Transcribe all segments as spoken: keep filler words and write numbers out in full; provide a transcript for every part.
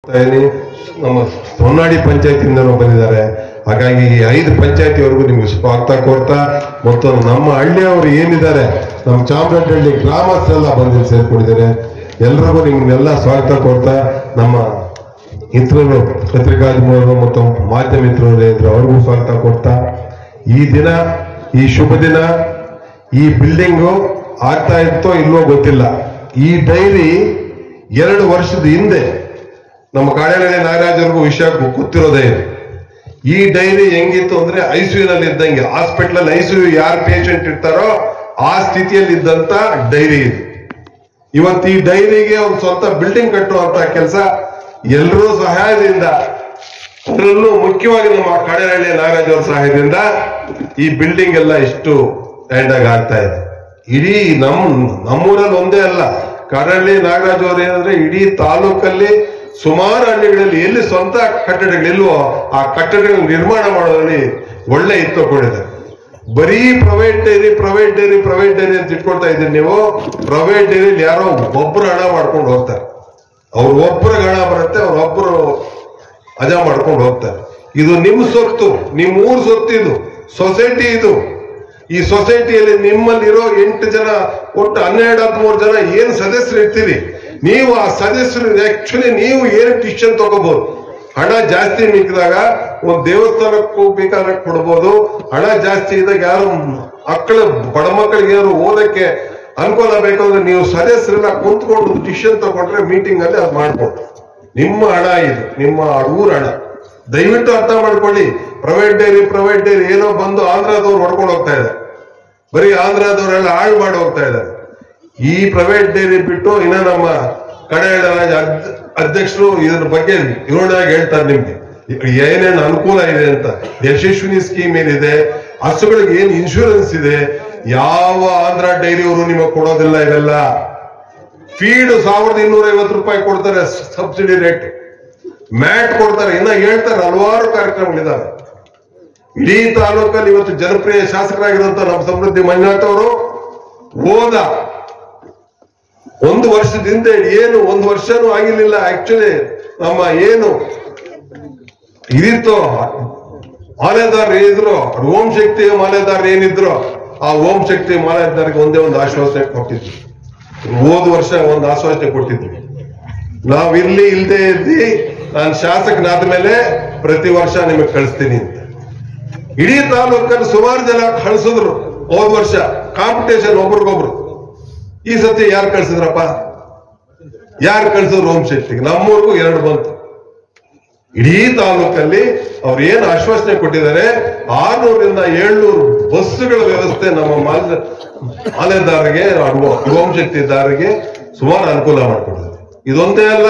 ನಮ್ಮ ಹೊನ್ನಾಳಿ ಪಂಚಾಯತಿಯಿಂದ ಬಂದಿದ್ದಾರೆ. ಹಾಗಾಗಿ ಈ ಐದು ಪಂಚಾಯತಿವರೆಗೂ ನಿಮ್ಗೆ ಸ್ವಾಗತ ಕೋರ್ತಾ ಮತ್ತು ನಮ್ಮ ಹಳ್ಳಿಯವರು ಏನಿದ್ದಾರೆ ನಮ್ಮ ಚಾಮರಾಜಹಳ್ಳಿ ಗ್ರಾಮಸ್ಥರೆಲ್ಲ ಬಂದು ಸೇರ್ಕೊಂಡಿದ್ದಾರೆ. ಎಲ್ರಿಗೂ ನಿಮ್ಗೆಲ್ಲ ಸ್ವಾಗತ ಕೋರ್ತಾ ನಮ್ಮ ಮಿತ್ರರು ಪತ್ರಿಕಾಧಿಕಾರಿಗಳು ಮತ್ತು ಮಾಧ್ಯಮ ಮಿತ್ರರು ಇದ್ರು ಅವ್ರಿಗೂ ಸ್ವಾಗತ ಕೊಡ್ತಾ ಈ ದಿನ ಈ ಶುಭ ದಿನ ಈ ಬಿಲ್ಡಿಂಗು ಆಗ್ತಾ ಇತ್ತೋ ಇಲ್ವೋ ಗೊತ್ತಿಲ್ಲ. ಈ ಡೈರಿ ಎರಡು ವರ್ಷದ ಹಿಂದೆ ನಮ್ಮ ಕಾಡೇನಹಳ್ಳಿ ನಾಗರಾಜರಿಗೂ ವಿಷಯ ಗೊತ್ತಿರೋದೇ ಇದೆ. ಈ ಡೈರಿ ಹೆಂಗಿತ್ತು ಅಂದ್ರೆ ಐಸಿಯುನಲ್ಲಿ ಇದ್ದಂಗೆ, ಹಾಸ್ಪಿಟಲ್ ಐಸಿಯು ಯಾರು ಪೇಷಂಟ್ ಇರ್ತಾರೋ ಆ ಸ್ಥಿತಿಯಲ್ಲಿ ಇದ್ದಂತ ಡೈರಿ ಇದು. ಇವತ್ತು ಈ ಡೈರಿಗೆ ಒಂದು ಸ್ವಂತ ಬಿಲ್ಡಿಂಗ್ ಕಟ್ಟುವಂತ ಕೆಲಸ ಎಲ್ಲರೂ ಸಹಾಯದಿಂದ, ಅದರಲ್ಲೂ ಮುಖ್ಯವಾಗಿ ನಮ್ಮ ಕಾಡೇನಹಳ್ಳಿ ನಾಗರಾಜ್ ಅವರ ಸಹಾಯದಿಂದ ಈ ಬಿಲ್ಡಿಂಗ್ ಎಲ್ಲ ಇಷ್ಟು ಸ್ಟ್ಯಾಂಡ್ ಆಗಿ ಆಗ್ತಾ ಇದೆ. ಇಡೀ ನಮ್ ನಮ್ಮೂರಲ್ಲಿ ಒಂದೇ ಅಲ್ಲ, ಕಾಡೇನಹಳ್ಳಿ ನಾಗರಾಜ್ ಅವರು ಏನಂದ್ರೆ ಇಡೀ ತಾಲೂಕಲ್ಲಿ ಸುಮಾರು ಹಳ್ಳಿಗಳಲ್ಲಿ ಎಲ್ಲಿ ಸ್ವಂತ ಕಟ್ಟಡಗಳಿಲ್ವೋ ಆ ಕಟ್ಟಡಗಳ ನಿರ್ಮಾಣ ಮಾಡೋದ್ರಲ್ಲಿ ಒಳ್ಳೆ ಹಿತ ತಗೊಂಡಿದ್ದಾರೆ. ಬರೀ private dairy private dairy private dairy ಅಂತ ಇಟ್ಕೊಳ್ತಾ ಇದ್ದೀರಿ ನೀವು. ಪ್ರೈವೇಟ್ ಡೈರಿಲಿ ಯಾರೋ ಒಬ್ರು ಹಣ ಮಾಡ್ಕೊಂಡು ಹೋಗ್ತಾರೆ, ಅವ್ರ ಒಬ್ಬರಿಗೆ ಹಣ ಬರುತ್ತೆ, ಅವ್ರ ಒಬ್ರು ಅಜಾ ಮಾಡ್ಕೊಂಡು ಹೋಗ್ತಾರೆ. ಇದು ನಿಮ್ ಸೊತ್ತು, ನಿಮ್ ಊರ್ ಸೊತ್ತು, ಇದು ಸೊಸೈಟಿ. ಇದು ಈ ಸೊಸೈಟಿಯಲ್ಲಿ ನಿಮ್ಮಲ್ಲಿರೋ ಎಂಟು ಜನ ಒಟ್ಟು ಹನ್ನೆರಡು ಹದಿಮೂರು ಜನ ಏನ್ ಸದಸ್ಯರು ಇರ್ತೀರಿ, ನೀವು ಆ ಸದಸ್ಯರು ಆಕ್ಚುಲಿ ನೀವು ಏನು ಡಿಸಿಷನ್ ತಗೋಬಹುದು. ಹಣ ಜಾಸ್ತಿ ಮಿಕ್ಕಿದಾಗ ಒಂದು ದೇವಸ್ಥಾನಕ್ಕೂ ಬೇಕಾದ್ರೆ ಕೊಡ್ಬೋದು. ಹಣ ಜಾಸ್ತಿ ಇದ್ದಾಗ ಯಾರು ಮಕ್ಕಳ ಬಡ ಮಕ್ಕಳಿಗೆ ಯಾರು ಓದಕ್ಕೆ ಅನುಕೂಲ ಬೇಕಾದ್ರೆ ನೀವು ಸದಸ್ಯರೆಲ್ಲ ಕುಂತ್ಕೊಂಡು ಡಿಸಿಷನ್ ತಗೊಂಡ್ರೆ ಮೀಟಿಂಗ್ ಅಲ್ಲಿ ಅದು ಮಾಡ್ಬೋದು. ನಿಮ್ಮ ಹಣ ಇದು, ನಿಮ್ಮ ಊರ ಹಣ. ದಯವಿಟ್ಟು ಅರ್ಥ ಮಾಡ್ಕೊಳ್ಳಿ. ಪ್ರೈವೇಟ್ ಡೈರಿ ಪ್ರೈವೇಟ್ ಡೈರಿ ಏನೋ ಬಂದು ಆಂಧ್ರದವ್ರು ಹೊಡ್ಕೊಂಡು ಹೋಗ್ತಾ ಇದ್ದಾರೆ, ಬರೀ ಆಂಧ್ರದವರೆಲ್ಲ ಹಾಳು ಮಾಡಿ ಹೋಗ್ತಾ ಇದ್ದಾರೆ. ಈ ಪ್ರೈವೇಟ್ ಡೈರಿ ಬಿಟ್ಟು ಇನ್ನ ನಮ್ಮ ಕಾಡೇನಹಳ್ಳಿ ಅಧ್ಯಕ್ಷರು ಇದ್ರ ಬಗ್ಗೆ ವಿವರಣೆಯಾಗಿ ಹೇಳ್ತಾರೆ ನಿಮ್ಗೆ ಏನೇನು ಅನುಕೂಲ ಇದೆ ಅಂತ. ಯಶಸ್ವಿನಿ ಸ್ಕೀಮ್ ಏನಿದೆ, ಹಸುಗಳಿಗೆ ಏನ್ ಇನ್ಶೂರೆನ್ಸ್ ಇದೆ, ಯಾವ ಆಂಧ್ರ ಡೈರಿಯವರು ನಿಮಗೆ ಕೊಡೋದಿಲ್ಲ. ಇವೆಲ್ಲ ಫೀಡ್ ಸಾವಿರದ ಇನ್ನೂರ ಐವತ್ತು ರೂಪಾಯಿ ಕೊಡ್ತಾರೆ ಸಬ್ಸಿಡಿ ರೇಟ್, ಮ್ಯಾಟ್ ಕೊಡ್ತಾರೆ, ಇನ್ನ ಹೇಳ್ತಾರೆ. ಹಲವಾರು ಕಾರ್ಯಕ್ರಮಗಳಿದ್ದಾವೆ. ಇಡೀ ತಾಲೂಕಲ್ಲಿ ಇವತ್ತು ಜನಪ್ರಿಯ ಶಾಸಕರಾಗಿರುವಂತ ನಮ್ಮ ಸಮೃದ್ಧಿ ಮಂಜುನಾಥ್ ಅವರು ಹೋದ ಒಂದು ವರ್ಷದಿಂದ ಏನು ಒಂದು ವರ್ಷನೂ ಆಗಿರ್ಲಿಲ್ಲ. ಆಕ್ಚುಲಿ ನಮ್ಮ ಏನು ಇದಿತ್ತು ಮಾಲೆದಾರ ಇದ್ರು, ಓಂ ಶಕ್ತಿ ಮಾಲೆದಾರ ಏನಿದ್ರು ಆ ಓಂ ಶಕ್ತಿ ಮಾಲೆದಾರಿಗೆ ಒಂದೇ ಒಂದು ಆಶ್ವಾಸನೆ ಕೊಟ್ಟಿದ್ವಿ. ಹೋದ ವರ್ಷ ಒಂದು ಆಶ್ವಾಸನೆ ಕೊಟ್ಟಿದ್ವಿ, ನಾವ್ ಇಲ್ಲಿ ಇಲ್ದೇ ಇದ್ದಿ ನಾನು ಶಾಸಕನಾದ ಮೇಲೆ ಪ್ರತಿ ವರ್ಷ ನಿಮಗೆ ಕಳಿಸ್ತೀನಿ ಅಂತ. ಇಡೀ ತಾಲೂಕಲ್ಲಿ ಸುಮಾರು ಜನ ಕಳಿಸಿದ್ರು ಹೋದ ವರ್ಷ, ಕಾಂಪಿಟೇಷನ್ ಒಬ್ರಿಗೊಬ್ರು. ಈ ಸತಿ ಯಾರು ಕಳ್ಸಿದ್ರಪ್ಪ, ಯಾರು ಕಳ್ಸಿದ್ರು ಓಂ ಶಕ್ತಿಗೆ? ನಮ್ಮೂರ್ಗೂ ಎರಡು ಬಂತು. ಇಡೀ ತಾಲೂಕಲ್ಲಿ ಅವ್ರು ಏನು ಆಶ್ವಾಸನೆ ಕೊಟ್ಟಿದ್ದಾರೆ, ಆರ್ನೂರಿಂದ ಏಳ್ನೂರು ಬಸ್ಸುಗಳ ವ್ಯವಸ್ಥೆ ನಮ್ಮ ಮಾಲ ಮಾಲೆದಾರರಿಗೆ ಓಂ ಶಕ್ತಿದಾರರಿಗೆ ಸುಮಾರು ಅನುಕೂಲ ಮಾಡಿಕೊಟ್ಟಿದ್ದಾರೆ. ಇದೊಂದೇ ಅಲ್ಲ,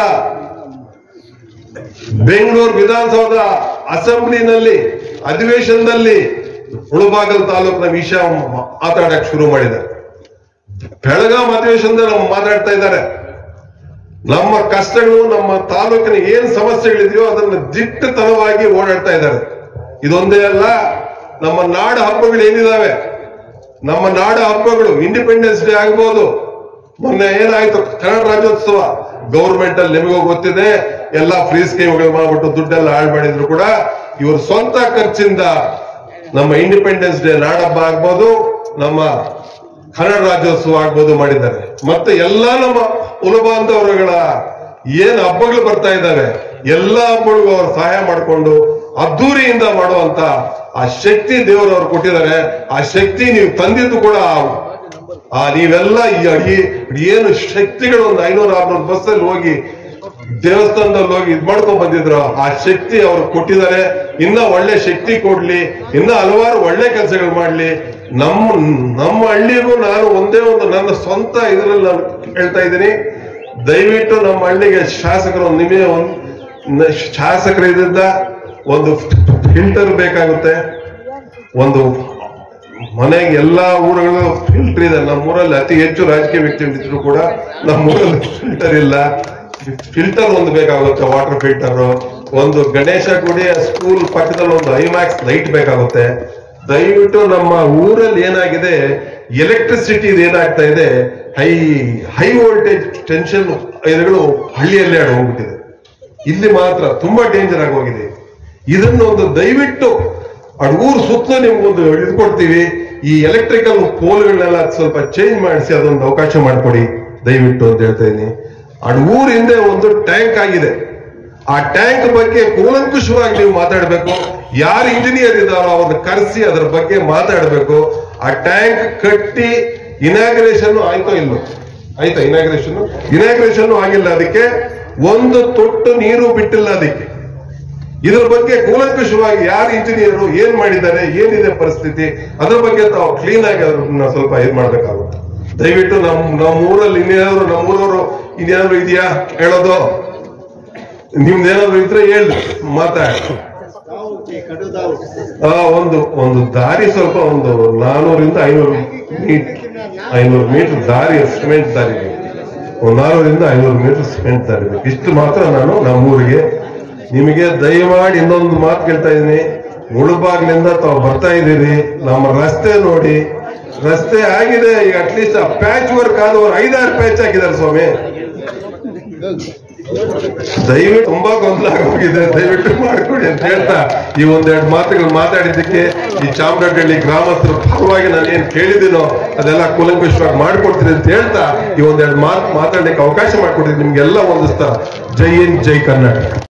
ಬೆಂಗಳೂರು ವಿಧಾನಸೌಧ ಅಸೆಂಬ್ಲಿನಲ್ಲಿ ಅಧಿವೇಶನದಲ್ಲಿ ಮುಳಬಾಗಿಲು ತಾಲೂಕಿನ ವಿಷಯ ಮಾತಾಡಕ್ ಶುರು ಮಾಡಿದ್ದಾರೆ. ಬೆಳಗಾಂ ಅಧಿವೇಶನದಲ್ಲಿ ನಮ್ಮ ಮಾತಾಡ್ತಾ ಇದ್ದಾರೆ. ನಮ್ಮ ಕಷ್ಟಗಳು, ನಮ್ಮ ತಾಲೂಕಿನ ಏನ್ ಸಮಸ್ಯೆಗಳಿದೆಯೋ ಅದನ್ನ ದಿಟ್ಟತನವಾಗಿ ಓಡಾಡ್ತಾ ಇದ್ದಾರೆ. ಇದೊಂದೇ ಅಲ್ಲ, ನಮ್ಮ ನಾಡ ಹಬ್ಬಗಳು ಏನಿದಾವೆ, ನಮ್ಮ ನಾಡ ಹಬ್ಬಗಳು ಇಂಡಿಪೆಂಡೆನ್ಸ್ ಡೇ ಆಗ್ಬೋದು, ಮೊನ್ನೆ ಏನಾಯ್ತು ಕನ್ನಡ ರಾಜ್ಯೋತ್ಸವ, ಗೌರ್ಮೆಂಟ್ ಅಲ್ಲಿ ನಿಮಗೂ ಗೊತ್ತಿದೆ ಎಲ್ಲ ಫ್ರೀ ಸ್ಕೀಮ್ಗಳು ಮಾಡ್ಬಿಟ್ಟು ದುಡ್ಡೆಲ್ಲ ಹಾಳು ಮಾಡಿದ್ರು ಕೂಡ ಇವರು ಸ್ವಂತ ಖರ್ಚಿಂದ ನಮ್ಮ ಇಂಡಿಪೆಂಡೆನ್ಸ್ ಡೇ ನಾಡಹಬ್ಬ ಆಗ್ಬೋದು, ನಮ್ಮ ಕನ್ನಡ ರಾಜ್ಯೋತ್ಸವ ಆಗ್ಬೋದು ಮಾಡಿದ್ದಾರೆ. ಮತ್ತೆ ಎಲ್ಲಾ ನಮ್ಮ ಕುಲಬಾಂಧವರುಗಳ ಏನ್ ಹಬ್ಬಗಳು ಬರ್ತಾ ಇದ್ದಾವೆ ಎಲ್ಲಾ ಹಬ್ಬಗಳಿಗೂ ಅವರು ಸಹಾಯ ಮಾಡಿಕೊಂಡು ಅದ್ದೂರಿಯಿಂದ ಮಾಡುವಂತ ಆ ಶಕ್ತಿ ದೇವರವ್ರು ಕೊಟ್ಟಿದ್ದಾರೆ. ಆ ಶಕ್ತಿ ನೀವು ತಂದಿದ್ದು ಕೂಡ ಆ ನೀವೆಲ್ಲ ಈ ಏನು ಶಕ್ತಿಗಳು ಒಂದು ಐನೂರ ಆರ್ನೂರು ಬಸ್ಸಲ್ಲಿ ಹೋಗಿ ದೇವಸ್ಥಾನದಲ್ಲಿ ಹೋಗಿ ಇದ್ ಮಾಡ್ಕೊಂಡ್ ಬಂದಿದ್ರು, ಆ ಶಕ್ತಿ ಅವ್ರು ಕೊಟ್ಟಿದ್ದಾರೆ. ಇನ್ನ ಒಳ್ಳೆ ಶಕ್ತಿ ಕೊಡ್ಲಿ, ಇನ್ನ ಹಲವಾರು ಒಳ್ಳೆ ಕೆಲಸಗಳು ಮಾಡ್ಲಿ. ನಮ್ಮ ನಮ್ಮ ಹಳ್ಳಿಗೂ ನಾನು ಒಂದೇ ಒಂದು ನನ್ನ ಸ್ವಂತ ಇದ್ರಲ್ಲಿ ನಾನು ಹೇಳ್ತಾ ಇದ್ದೀನಿ, ದಯವಿಟ್ಟು ನಮ್ಮ ಹಳ್ಳಿಗೆ ಶಾಸಕರು ನಿಮಗೆ ಒಂದು ಶಾಸಕರ ಇದರಿಂದ ಒಂದು ಫಿಲ್ಟರ್ ಬೇಕಾಗುತ್ತೆ. ಒಂದು ಮನೆಗೆ ಎಲ್ಲಾ ಊರುಗಳು ಫಿಲ್ಟರ್ ಇದೆ. ನಮ್ಮೂರಲ್ಲಿ ಅತಿ ಹೆಚ್ಚು ರಾಜಕೀಯ ವ್ಯಕ್ತಿಗಳಿದ್ರು ಕೂಡ ನಮ್ಮೂರಲ್ಲಿ ಫಿಲ್ಟರ್ ಇಲ್ಲ. ಫಿಲ್ಟರ್ ಒಂದು ಬೇಕಾಗುತ್ತೆ, ವಾಟರ್ ಫಿಲ್ಟರ್. ಒಂದು ಗಣೇಶ ಗುಡಿ ಸ್ಕೂಲ್ ಪಕ್ಕದಲ್ಲಿ ಒಂದು ಐಮ್ಯಾಕ್ಸ್ ಲೈಟ್ ಬೇಕಾಗುತ್ತೆ. ದಯವಿಟ್ಟು ನಮ್ಮ ಊರಲ್ಲಿ ಏನಾಗಿದೆ, ಎಲೆಕ್ಟ್ರಿಸಿಟಿ ಏನಾಗ್ತಾ ಇದೆ, ಹೈ ಹೈ ವೋಲ್ಟೇಜ್ ಟೆನ್ಷನ್ ಇದಗಳು ಹಳ್ಳಿಯಲ್ಲೇ ಹೋಗ್ಬಿಟ್ಟಿದೆ. ಇಲ್ಲಿ ಮಾತ್ರ ತುಂಬಾ ಡೇಂಜರ್ ಆಗಿ ಹೋಗಿದೆ. ಇದನ್ನೊಂದು ದಯವಿಟ್ಟು ಅಡಗೂರು ಸುತ್ತಲೂ ನಿಮ್ಗೊಂದು ಇದು ಕೊಡ್ತೀವಿ. ಈ ಎಲೆಕ್ಟ್ರಿಕಲ್ ಪೋಲ್ಗಳನ್ನೆಲ್ಲ ಸ್ವಲ್ಪ ಚೇಂಜ್ ಮಾಡಿಸಿ ಅದೊಂದು ಅವಕಾಶ ಮಾಡಿಕೊಡಿ ದಯವಿಟ್ಟು ಅಂತ ಹೇಳ್ತಾ ಇದ್ದೀನಿ. ಅಡಗೂರು ಹಿಂದೆ ಒಂದು ಟ್ಯಾಂಕ್ ಆಗಿದೆ. ಆ ಟ್ಯಾಂಕ್ ಬಗ್ಗೆ ಕೂಲಂಕುಷವಾಗಿ ನೀವು ಮಾತಾಡಬೇಕು. ಯಾರು ಇಂಜಿನಿಯರ್ ಇದ್ದಾರೋ ಅವ್ರನ್ನ ಕರೆಸಿ ಅದರ ಬಗ್ಗೆ ಮಾತಾಡಬೇಕು. ಆ ಟ್ಯಾಂಕ್ ಕಟ್ಟಿ ಇನಾಗ್ರೇಷನ್ ಆಯ್ತೋ ಇಲ್ಲೋ ಆಯ್ತಾ? ಇನಾಗ್ರೇಷನ್ ಇನಾಗ್ರೇಷನ್ ಆಗಿಲ್ಲ. ಅದಕ್ಕೆ ಒಂದು ತೊಟ್ಟು ನೀರು ಬಿಟ್ಟಿಲ್ಲ ಅದಕ್ಕೆ. ಇದ್ರ ಬಗ್ಗೆ ಕೂಲಂಕುಷವಾಗಿ ಯಾರು ಇಂಜಿನಿಯರು ಏನ್ ಮಾಡಿದ್ದಾರೆ, ಏನಿದೆ ಪರಿಸ್ಥಿತಿ, ಅದ್ರ ಬಗ್ಗೆ ತಾವು ಕ್ಲೀನ್ ಆಗಿ ಅದನ್ನ ಸ್ವಲ್ಪ ಇದು ಮಾಡ್ಬೇಕಾಗುತ್ತೆ. ದಯವಿಟ್ಟು ನಮ್ ನಮ್ಮ ಊರಲ್ಲಿ ಇನ್ನೇನಾದ್ರು ನಮ್ಮೂರವರು ಇನ್ನೇನಾದ್ರು ಇದೆಯಾ ಹೇಳೋದು? ನಿಮ್ದೇನಾದ್ರು ಇದ್ರೆ ಹೇಳಿ ಮಾತಾಡಿ. ಆ ಒಂದು ಒಂದು ದಾರಿ ಸ್ವಲ್ಪ ಒಂದು ನಾನೂರಿಂದ ಐನೂರು ಮೀಟರ್ ಐನೂರು ಮೀಟರ್ ದಾರಿ ಸಿಮೆಂಟ್ ದಾರಿ ಒಂದು ನಾನೂರಿಂದ ಐನೂರು ಮೀಟರ್ ಸಿಮೆಂಟ್ ದಾರಿ ಬೇಕು. ಇಷ್ಟು ಮಾತ್ರ ನಾನು ನಮ್ಮೂರಿಗೆ ನಿಮಗೆ ದಯಮಾಡಿ ಇನ್ನೊಂದು ಮಾತು ಕೇಳ್ತಾ ಇದ್ದೀನಿ. ಮುಳುಬಾಗ್ಲಿಂದ ತಾವು ಬರ್ತಾ ಇದ್ದೀರಿ, ನಮ್ಮ ರಸ್ತೆ ನೋಡಿ. ರಸ್ತೆ ಆಗಿದೆ ಈಗ, ಅಟ್ಲೀಸ್ಟ್ ಆ ಪ್ಯಾಚ್ ವರ್ಕ್ ಆದವರು ಐದಾರು ಪ್ಯಾಚ್ ಹಾಕಿದ್ದಾರೆ ಸ್ವಾಮಿ. ದಯವಿಟ್ಟು ತುಂಬಾ ಗೊಂದಲ ಆಗೋಗಿದೆ, ದಯವಿಟ್ಟು ಮಾಡ್ಕೊಡಿ ಅಂತ ಹೇಳ್ತಾ ಈ ಒಂದೆರಡು ಮಾತುಗಳು ಮಾತಾಡಿದ್ದಕ್ಕೆ ಈ ಚಾಮರಾಜಹಳ್ಳಿ ಗ್ರಾಮಸ್ಥರ ಪರವಾಗಿ ನಾನು ಏನ್ ಕೇಳಿದ್ದೀನೋ ಅದೆಲ್ಲ ಕೂಲಂಕುಷವಾಗಿ ಮಾಡ್ಕೊಡ್ತೀನಿ ಅಂತ ಹೇಳ್ತಾ ಈ ಒಂದೆರಡು ಮಾತು ಮಾತಾಡ್ಲಿಕ್ಕೆ ಅವಕಾಶ ಮಾಡ್ಕೊಡ್ತೀನಿ. ನಿಮ್ಗೆಲ್ಲ ಒಂದಿಸ್ತಾ ಜೈ ಹಿಂದ್ ಜೈ ಕರ್ನಾಟಕ.